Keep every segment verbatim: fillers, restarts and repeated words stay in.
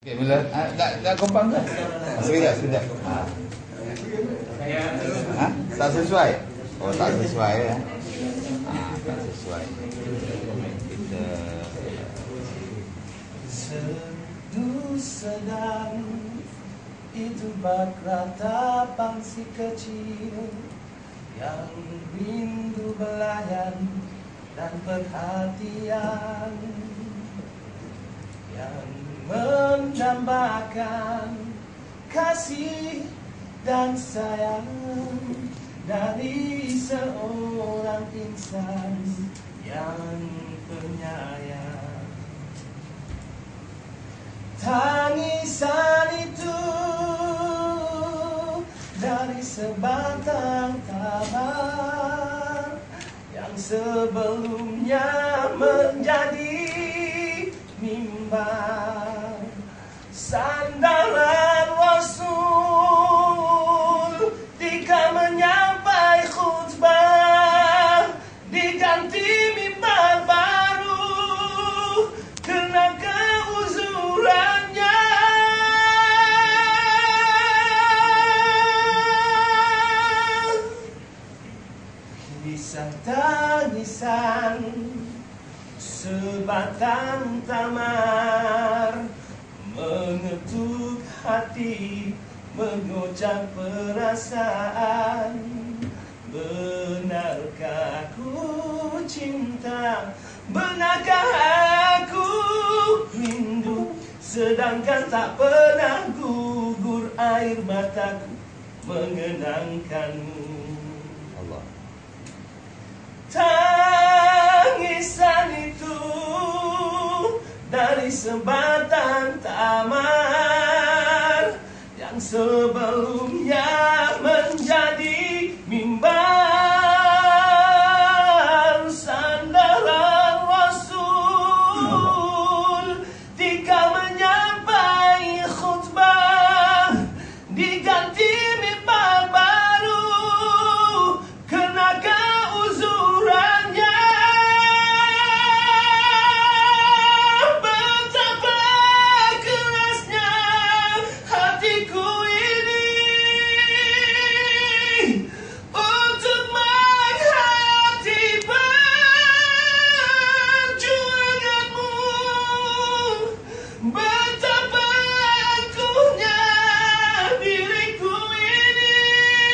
Okay, bila ah, nak nak kompang ke? Sekejap, sekejap. Ha. Ha? Tak sesuai. Oh, tak sesuai ya. Ha, tak sesuai. Kita Sendu sedang itu bak ratapan si kecil yang rindu belayan dan perhatian, yang mendambakan kasih dan sayang dari seorang insan yang penyayang. Tangisan itu dari sebatang taman yang sebelumnya menjadi mimbar, sandaran Rasul ketika menyampai khutbah, diganti mimbar baru kena keuzurannya. Kisah tangisan sebatang tamar mengetuk hati, mengocak perasaan. Benarkah aku cinta, benarkah aku rindu, sedangkan tak pernah gugur air mataku mengenangkanmu. Allah. Tangisan itu dari sebatang tamar yang sebelumnya menjadi mimbar, sandaran Rasul ketika menyampai khutbah, diganti mimbar baru kena keuzurannya. Betapa kerasnya hatiku ini untuk menghayati perjuanganmu. Betapa angkuhnya diriku ini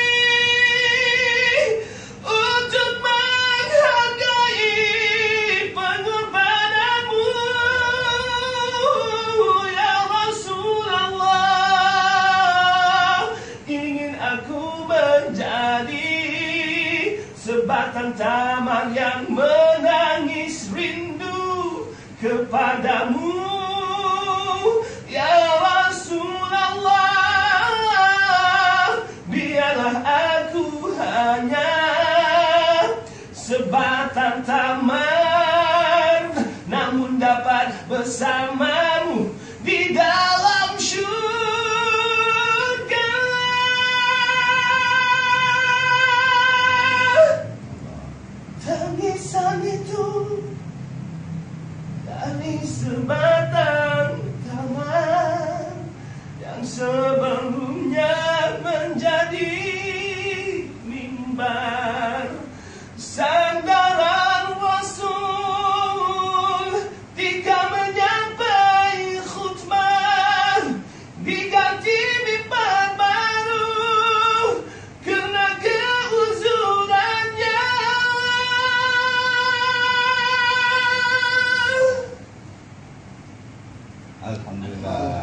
untuk menghargai pengorbananmu, ya Rasulullah. Ingin aku menjadi sebatang taman yang menangis rindu kepadamu, ya Rasulullah. Biarlah aku hanya sebatang taman, namun dapat bersamamu di dalam syurga. Tangisan itu dari sebatang taman yang sebelumnya menjadi mimbar, sandaran Rasul ketika menyampai khutbah, diganti mimbar baru kena keuzurannya. Alhamdulillah.